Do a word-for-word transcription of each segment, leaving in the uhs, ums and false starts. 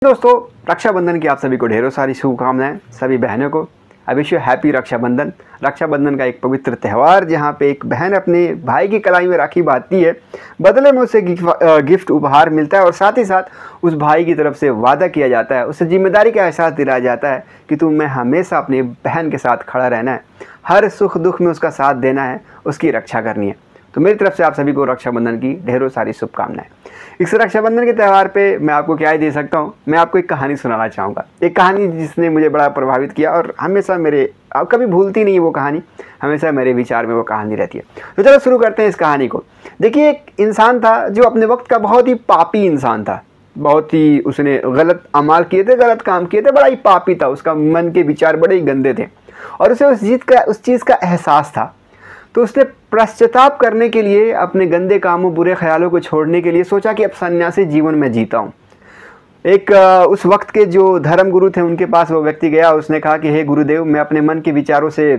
दोस्तों, रक्षाबंधन की आप सभी को ढेरों सारी शुभकामनाएं। सभी बहनों को I wish you happy Rakshabandhan. Rakshabandhan का एक पवित्र त्यौहार जहां पे एक बहन अपने भाई की कलाई में राखी बांधती है, बदले में उसे गिफ्ट उपहार मिलता है और साथ ही साथ उस भाई की तरफ से वादा किया जाता है, उसे जिम्मेदारी का एहसास दिलाया जाता है कि तुम्हें हमेशा अपनी बहन के साथ खड़ा रहना है, हर सुख दुख में उसका साथ देना है, उसकी रक्षा करनी है। तो मेरी तरफ से आप सभी को रक्षाबंधन की ढेरों सारी शुभकामनाएं। इस रक्षाबंधन के त्यौहार पे मैं आपको क्या ही दे सकता हूँ, मैं आपको एक कहानी सुनाना चाहूँगा। एक कहानी जिसने मुझे बड़ा प्रभावित किया और हमेशा मेरे अब कभी भूलती नहीं वो कहानी, हमेशा मेरे विचार में वो कहानी रहती है। तो चलो शुरू करते हैं इस कहानी को। देखिए, एक इंसान था जो अपने वक्त का बहुत ही पापी इंसान था। बहुत ही उसने गलत अमाल किए थे, गलत काम किए थे, बड़ा ही पापी था। उसका मन के विचार बड़े ही गंदे थे और उसे उस चीज़ का उस चीज़ का एहसास था। तो उसने पश्चाताप करने के लिए, अपने गंदे कामों बुरे ख्यालों को छोड़ने के लिए सोचा कि अब सन्यासी जीवन में जीता हूँ। एक उस वक्त के जो धर्म गुरु थे उनके पास वो व्यक्ति गया। उसने कहा कि हे गुरुदेव, मैं अपने मन के विचारों से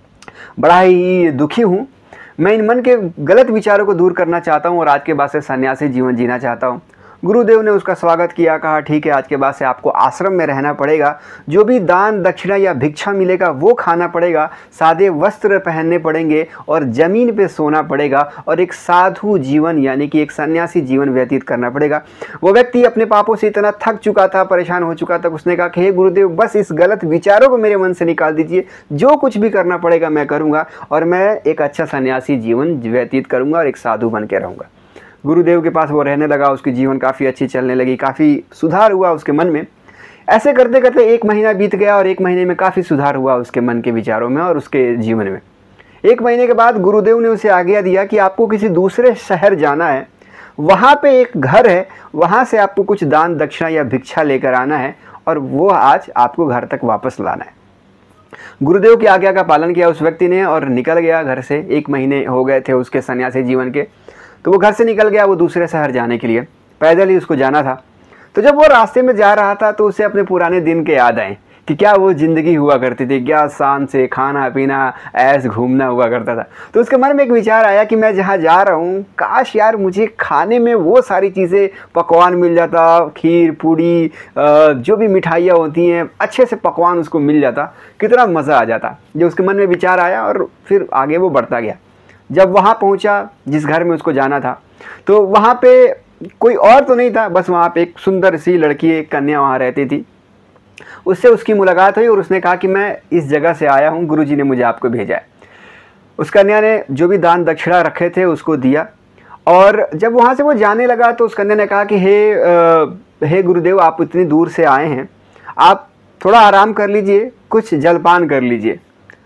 बड़ा ही दुखी हूँ। मैं इन मन के गलत विचारों को दूर करना चाहता हूँ और आज के बाद से सन्यासी जीवन जीना चाहता हूँ। गुरुदेव ने उसका स्वागत किया, कहा ठीक है, आज के बाद से आपको आश्रम में रहना पड़ेगा, जो भी दान दक्षिणा या भिक्षा मिलेगा वो खाना पड़ेगा, सादे वस्त्र पहनने पड़ेंगे और ज़मीन पे सोना पड़ेगा और एक साधु जीवन यानी कि एक सन्यासी जीवन व्यतीत करना पड़ेगा। वो व्यक्ति अपने पापों से इतना थक चुका था, परेशान हो चुका था, उसने कहा कि हे गुरुदेव, बस इस गलत विचारों को मेरे मन से निकाल दीजिए, जो कुछ भी करना पड़ेगा मैं करूँगा और मैं एक अच्छा सन्यासी जीवन व्यतीत करूँगा और एक साधु बन के रहूँगा। गुरुदेव के पास वो रहने लगा, उसकी जीवन काफ़ी अच्छी चलने लगी, काफ़ी सुधार हुआ उसके मन में। ऐसे करते करते एक महीना बीत गया और एक महीने में काफ़ी सुधार हुआ उसके मन के विचारों में और उसके जीवन में। एक महीने के बाद गुरुदेव ने उसे आज्ञा दिया कि आपको किसी दूसरे शहर जाना है, वहाँ पे एक घर है, वहाँ से आपको कुछ दान दक्षिणा या भिक्षा लेकर आना है और वो आज आपको घर तक वापस लाना है। गुरुदेव की आज्ञा का पालन किया उस व्यक्ति ने और निकल गया घर से। एक महीने हो गए थे उसके सन्यासी जीवन के, तो वो घर से निकल गया वो दूसरे शहर जाने के लिए। पैदल ही उसको जाना था। तो जब वो रास्ते में जा रहा था तो उसे अपने पुराने दिन के याद आए कि क्या वो ज़िंदगी हुआ करती थी, क्या शान से खाना पीना ऐश घूमना हुआ करता था। तो उसके मन में एक विचार आया कि मैं जहाँ जा रहा हूँ, काश यार मुझे खाने में वो सारी चीज़ें, पकवान मिल जाता, खीर पूड़ी, जो भी मिठाइयाँ होती हैं, अच्छे से पकवान उसको मिल जाता, कितना मज़ा आ जाता। जो उसके मन में विचार आया और फिर आगे वो बढ़ता गया। जब वहाँ पहुँचा जिस घर में उसको जाना था, तो वहाँ पे कोई और तो नहीं था, बस वहाँ पे एक सुंदर सी लड़की, एक कन्या वहाँ रहती थी। उससे उसकी मुलाकात हुई और उसने कहा कि मैं इस जगह से आया हूँ, गुरुजी ने मुझे आपको भेजा है। उस कन्या ने जो भी दान दक्षिणा रखे थे उसको दिया और जब वहाँ से वो जाने लगा तो उस कन्या ने कहा कि हे आ, हे गुरुदेव, आप इतनी दूर से आए हैं, आप थोड़ा आराम कर लीजिए, कुछ जलपान कर लीजिए।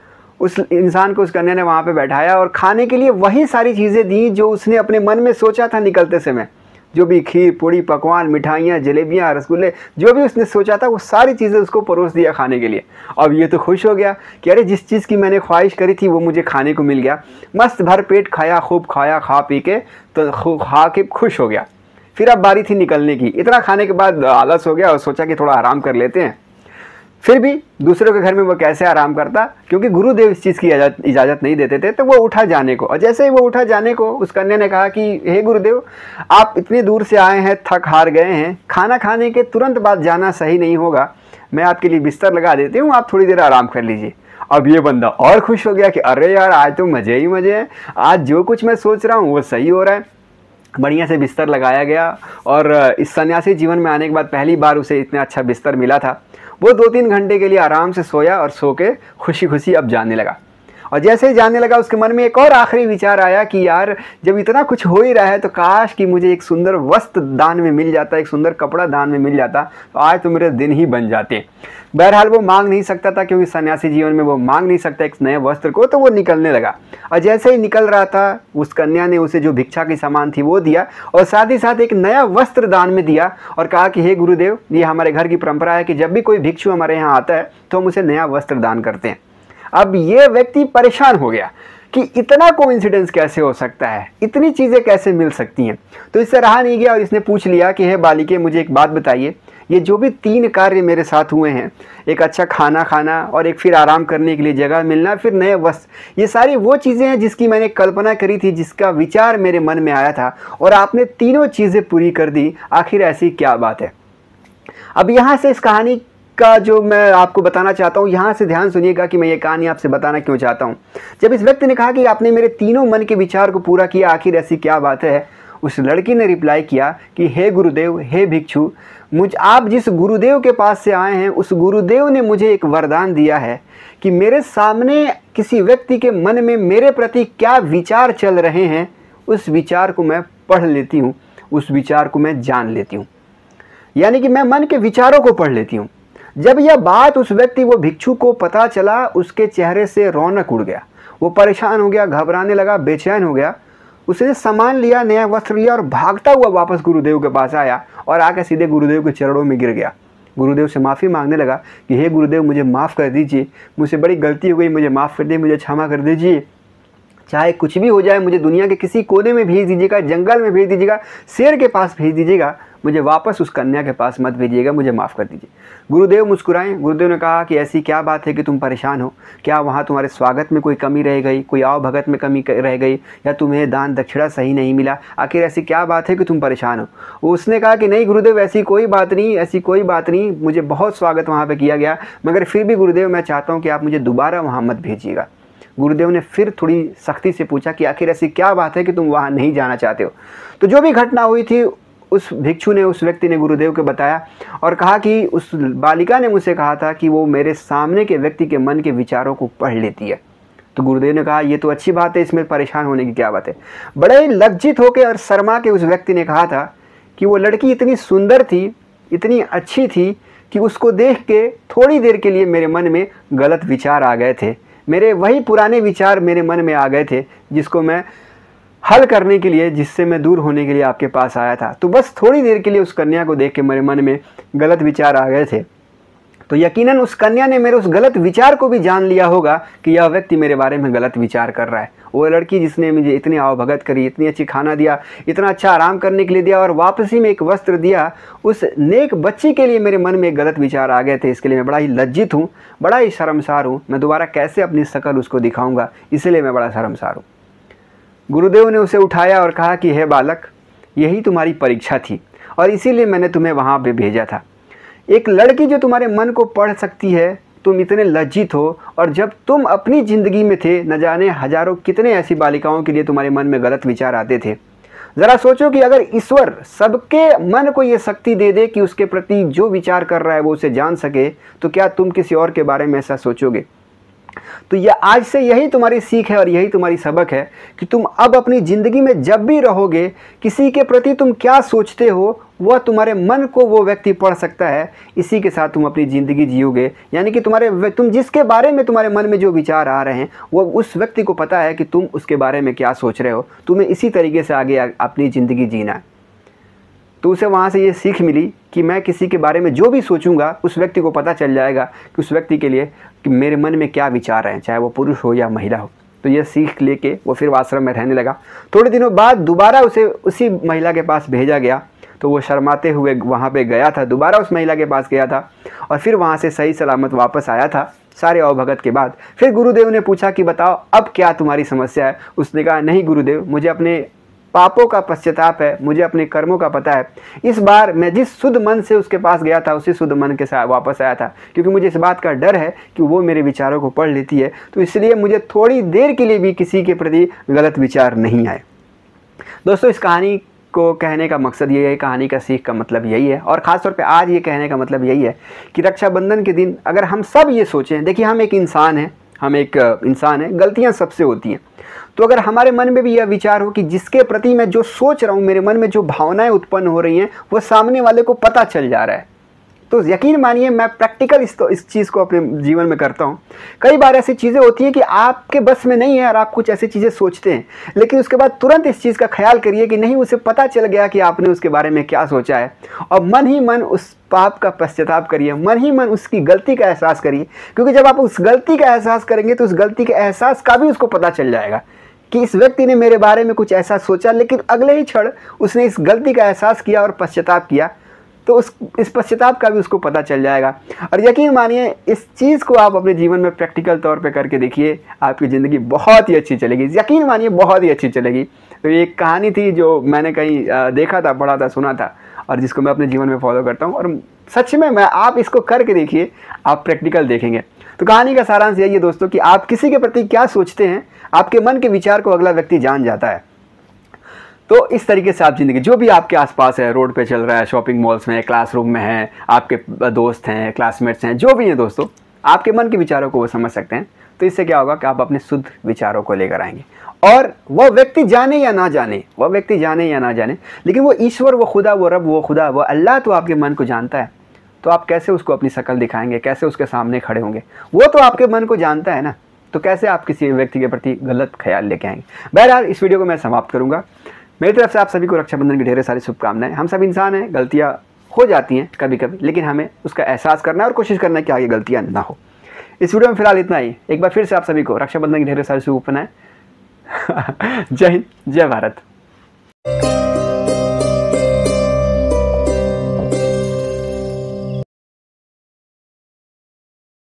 उस इंसान को उस कन्या ने वहाँ पे बैठाया और खाने के लिए वही सारी चीज़ें दी जो उसने अपने मन में सोचा था निकलते समय। जो भी खीर पूड़ी पकवान मिठाइयाँ जलेबियाँ रसगुल्ले जो भी उसने सोचा था वो सारी चीज़ें उसको परोस दिया खाने के लिए। अब ये तो खुश हो गया कि अरे जिस चीज़ की मैंने ख्वाहिश करी थी वो मुझे खाने को मिल गया। मस्त भर पेट खाया, खूब खाया, खा पी के तो खा के खुश हो गया। फिर अब बारी थी निकलने की। इतना खाने के बाद आलस हो गया और सोचा कि थोड़ा आराम कर लेते हैं। फिर भी दूसरों के घर में वो कैसे आराम करता, क्योंकि गुरुदेव इस चीज़ की इजाज़त नहीं देते थे। तो वो उठा जाने को और जैसे ही वो उठा जाने को उस कन्या ने कहा कि हे गुरुदेव, आप इतनी दूर से आए हैं, थक हार गए हैं, खाना खाने के तुरंत बाद जाना सही नहीं होगा, मैं आपके लिए बिस्तर लगा देती हूँ, आप थोड़ी देर आराम कर लीजिए। अब ये बंदा और खुश हो गया कि अरे यार, आज तो मज़े ही मज़े हैं, आज जो कुछ मैं सोच रहा हूँ वो सही हो रहा है। बढ़िया से बिस्तर लगाया गया और इस सन्यासी जीवन में आने के बाद पहली बार उसे इतना अच्छा बिस्तर मिला था। वो दो तीन घंटे के लिए आराम से सोया और सो के खुशी खुशी अब जाने लगा। और जैसे ही जाने लगा उसके मन में एक और आखिरी विचार आया कि यार, जब इतना कुछ हो ही रहा है तो काश कि मुझे एक सुंदर वस्त्र दान में मिल जाता, एक सुंदर कपड़ा दान में मिल जाता, तो आज तो मेरे दिन ही बन जाते। बहरहाल वो मांग नहीं सकता था, क्योंकि सन्यासी जीवन में वो मांग नहीं सकता एक नए वस्त्र को। तो वो निकलने लगा और जैसे ही निकल रहा था उस कन्या ने उसे जो भिक्षा की सामान थी वो दिया और साथ ही साथ एक नया वस्त्र दान में दिया और कहा कि हे गुरुदेव, ये हमारे घर की परंपरा है कि जब भी कोई भिक्षु हमारे यहाँ आता है तो हम उसे नया वस्त्र दान करते हैं। अब ये व्यक्ति परेशान हो गया कि इतना कोइंसिडेंस कैसे हो सकता है, इतनी चीज़ें कैसे मिल सकती हैं। तो इससे रहा नहीं गया और इसने पूछ लिया कि हे बालिके, मुझे एक बात बताइए, ये जो भी तीन कार्य मेरे साथ हुए हैं, एक अच्छा खाना खाना और एक फिर आराम करने के लिए जगह मिलना, फिर नए वस्त्र, ये सारी वो चीज़ें हैं जिसकी मैंने कल्पना करी थी, जिसका विचार मेरे मन में आया था और आपने तीनों चीज़ें पूरी कर दी। आखिर ऐसी क्या बात है? अब यहाँ से इस कहानी का जो मैं आपको बताना चाहता हूँ, यहाँ से ध्यान सुनिएगा कि मैं ये कहानी आपसे बताना क्यों चाहता हूँ। जब इस व्यक्ति ने कहा कि आपने मेरे तीनों मन के विचार को पूरा किया, आखिर ऐसी क्या बात है, उस लड़की ने रिप्लाई किया कि हे गुरुदेव, हे भिक्षु, मुझ आप जिस गुरुदेव के पास से आए हैं उस गुरुदेव ने मुझे एक वरदान दिया है कि मेरे सामने किसी व्यक्ति के मन में मेरे प्रति क्या विचार चल रहे हैं, उस विचार को मैं पढ़ लेती हूँ, उस विचार को मैं जान लेती हूँ। यानी कि मैं मन के विचारों को पढ़ लेती हूँ। जब यह बात उस व्यक्ति वो भिक्षु को पता चला, उसके चेहरे से रौनक उड़ गया। वो परेशान हो गया, घबराने लगा, बेचैन हो गया। उसने सामान लिया, नया वस्त्र लिया और भागता हुआ वापस गुरुदेव के पास आया और आकर सीधे गुरुदेव के चरणों में गिर गया। गुरुदेव से माफ़ी मांगने लगा कि हे गुरुदेव, मुझे माफ़ कर दीजिए, मुझसे बड़ी गलती हो गई, मुझे माफ़ कर दीजिए, मुझे क्षमा कर दीजिए। चाहे कुछ भी हो जाए, मुझे दुनिया के किसी कोने में भेज दीजिएगा, जंगल में भेज दीजिएगा, शेर के पास भेज दीजिएगा, मुझे वापस उस कन्या के पास मत भेजिएगा, मुझे माफ़ कर दीजिए। गुरुदेव मुस्कुराए। गुरुदेव ने कहा कि ऐसी क्या बात है कि तुम परेशान हो? क्या वहाँ तुम्हारे स्वागत में कोई कमी रह गई, कोई आव भगत में कमी रह गई, या तुम्हें दान दक्षिणा सही नहीं मिला? आखिर ऐसी क्या बात है कि तुम परेशान हो? उसने कहा कि नहीं गुरुदेव, ऐसी कोई बात नहीं, ऐसी कोई बात नहीं, मुझे बहुत स्वागत वहाँ पर किया गया, मगर फिर भी गुरुदेव मैं चाहता हूँ कि आप मुझे दोबारा वहाँ मत भेजिएगा। गुरुदेव ने फिर थोड़ी सख्ती से पूछा कि आखिर ऐसी क्या बात है कि तुम वहाँ नहीं जाना चाहते हो? तो जो भी घटना हुई थी उस भिक्षु ने, उस व्यक्ति ने गुरुदेव को बताया और कहा कि उस बालिका ने मुझसे कहा था कि वो मेरे सामने के व्यक्ति के मन के विचारों को पढ़ लेती है। तो गुरुदेव ने कहा ये तो अच्छी बात है, इसमें परेशान होने की क्या बात है। बड़े ही लज्जित होकर और शर्मा के उस व्यक्ति ने कहा था कि वो लड़की इतनी सुंदर थी, इतनी अच्छी थी कि उसको देख के थोड़ी देर के लिए मेरे मन में गलत विचार आ गए थे। मेरे वही पुराने विचार मेरे मन में आ गए थे जिसको मैं हल करने के लिए, जिससे मैं दूर होने के लिए आपके पास आया था। तो बस थोड़ी देर के लिए उस कन्या को देख के मेरे मन में गलत विचार आ गए थे। तो यकीनन उस कन्या ने मेरे उस गलत विचार को भी जान लिया होगा कि यह व्यक्ति मेरे बारे में गलत विचार कर रहा है। वो लड़की जिसने मुझे इतनी आवभगत करी, इतनी अच्छी खाना दिया, इतना अच्छा आराम करने के लिए दिया और वापसी में एक वस्त्र दिया, उस नेक बच्ची के लिए मेरे मन में गलत विचार आ गए थे। इसके लिए मैं बड़ा ही लज्जित हूँ, बड़ा ही शर्मसार हूँ। मैं दोबारा कैसे अपनी शक्ल उसको दिखाऊंगा, इसलिए मैं बड़ा शर्मसार हूँ। गुरुदेव ने उसे उठाया और कहा कि हे बालक, यही तुम्हारी परीक्षा थी और इसीलिए मैंने तुम्हें वहाँ पे भेजा था। एक लड़की जो तुम्हारे मन को पढ़ सकती है, तुम इतने लज्जित हो, और जब तुम अपनी ज़िंदगी में थे, न जाने हजारों कितने ऐसी बालिकाओं के लिए तुम्हारे मन में गलत विचार आते थे। ज़रा सोचो कि अगर ईश्वर सबके मन को ये शक्ति दे दे कि उसके प्रति जो विचार कर रहा है वो उसे जान सके, तो क्या तुम किसी और के बारे में ऐसा सोचोगे? तो यह आज से यही तुम्हारी सीख है और यही तुम्हारी सबक है कि तुम अब अपनी ज़िंदगी में जब भी रहोगे, किसी के प्रति तुम क्या सोचते हो वह तुम्हारे मन को वो व्यक्ति पढ़ सकता है। इसी के साथ तुम अपनी ज़िंदगी जियोगे। यानी कि तुम्हारे तुम जिसके बारे में तुम्हारे मन में जो विचार आ रहे हैं वो उस व्यक्ति को पता है कि तुम उसके बारे में क्या सोच रहे हो। तुम्हें इसी तरीके से आगे अपनी ज़िंदगी जीना है। तो उसे वहाँ से ये सीख मिली कि मैं किसी के बारे में जो भी सोचूंगा उस व्यक्ति को पता चल जाएगा कि उस व्यक्ति के लिए कि मेरे मन में क्या विचार हैं, चाहे वो पुरुष हो या महिला हो। तो ये सीख लेके वो फिर आश्रम में रहने लगा। थोड़े दिनों बाद दोबारा उसे उसी महिला के पास भेजा गया। तो वो शर्माते हुए वहाँ पे गया था, दोबारा उस महिला के पास गया था और फिर वहाँ से सही सलामत वापस आया था सारे अवभगत के बाद। फिर गुरुदेव ने पूछा कि बताओ अब क्या तुम्हारी समस्या है। उसने कहा नहीं गुरुदेव, मुझे अपने पापों का पश्चाताप है, मुझे अपने कर्मों का पता है। इस बार मैं जिस शुद्ध मन से उसके पास गया था उसी शुद्ध मन के साथ वापस आया था, क्योंकि मुझे इस बात का डर है कि वो मेरे विचारों को पढ़ लेती है। तो इसलिए मुझे थोड़ी देर के लिए भी किसी के प्रति गलत विचार नहीं आए। दोस्तों, इस कहानी को कहने का मकसद ये है, कहानी का सीख का मतलब यही है, और ख़ास तौर पे आज ये कहने का मतलब यही है कि रक्षाबंधन के दिन अगर हम सब ये सोचें, देखिए हम एक इंसान हैं, हम एक इंसान हैं, गलतियाँ सबसे होती हैं। तो अगर हमारे मन में भी यह विचार हो कि जिसके प्रति मैं जो सोच रहा हूँ, मेरे मन में जो भावनाएं उत्पन्न हो रही हैं वो सामने वाले को पता चल जा रहा है, तो यकीन मानिए मैं प्रैक्टिकल इस तो इस चीज़ को अपने जीवन में करता हूँ। कई बार ऐसी चीज़ें होती हैं कि आपके बस में नहीं है और आप कुछ ऐसी चीज़ें सोचते हैं, लेकिन उसके बाद तुरंत इस चीज़ का ख्याल करिए कि नहीं, उसे पता चल गया कि आपने उसके बारे में क्या सोचा है, और मन ही मन उस पाप का पश्चाताप करिए, मन ही मन उसकी गलती का एहसास करिए। क्योंकि जब आप उस गलती का एहसास करेंगे तो उस गलती के एहसास का भी उसको पता चल जाएगा कि इस व्यक्ति ने मेरे बारे में कुछ ऐसा सोचा, लेकिन अगले ही क्षण उसने इस गलती का एहसास किया और पश्चाताप किया, तो उस इस पश्चाताप का भी उसको पता चल जाएगा। और यकीन मानिए इस चीज़ को आप अपने जीवन में प्रैक्टिकल तौर पे करके देखिए, आपकी ज़िंदगी बहुत ही अच्छी चलेगी, यकीन मानिए बहुत ही अच्छी चलेगी। तो ये एक कहानी थी जो मैंने कहीं देखा था, पढ़ा था, सुना था, और जिसको मैं अपने जीवन में फॉलो करता हूँ, और सच में मैं आप इसको करके देखिए, आप प्रैक्टिकल देखेंगे। तो कहानी का सारांश यही है दोस्तों कि आप किसी के प्रति क्या सोचते हैं, आपके मन के विचार को अगला व्यक्ति जान जाता है। तो इस तरीके से आप ज़िंदगी, जो भी आपके आसपास है, रोड पे चल रहा है, शॉपिंग मॉल्स में, क्लासरूम में है, आपके दोस्त हैं, क्लासमेट्स हैं, जो भी हैं दोस्तों, आपके मन के विचारों को वो समझ सकते हैं। तो इससे क्या होगा कि आप अपने शुद्ध विचारों को लेकर आएंगे, और वह व्यक्ति जाने या ना जाने, वह व्यक्ति जाने या ना जाने, लेकिन वो ईश्वर, वो खुदा, वो रब, वो खुदा, वो अल्लाह तो आपके मन को जानता है। तो आप कैसे उसको अपनी शक्ल दिखाएंगे, कैसे उसके सामने खड़े होंगे? वो तो आपके मन को जानता है ना, तो कैसे आप किसी व्यक्ति के प्रति गलत ख्याल लेके आएंगे? बहरहाल इस वीडियो को मैं समाप्त करूंगा। मेरी तरफ से आप सभी को रक्षाबंधन की ढेर सारी शुभकामनाएं। हम सब इंसान हैं, गलतियां हो जाती हैं कभी कभी, लेकिन हमें उसका एहसास करना है और कोशिश करना है कि आगे गलतियां ना हो। इस वीडियो में फिलहाल इतना ही। एक बार फिर से आप सभी को रक्षाबंधन की ढेर सारी शुभकामनाएं। जय हिंद, जय भारत।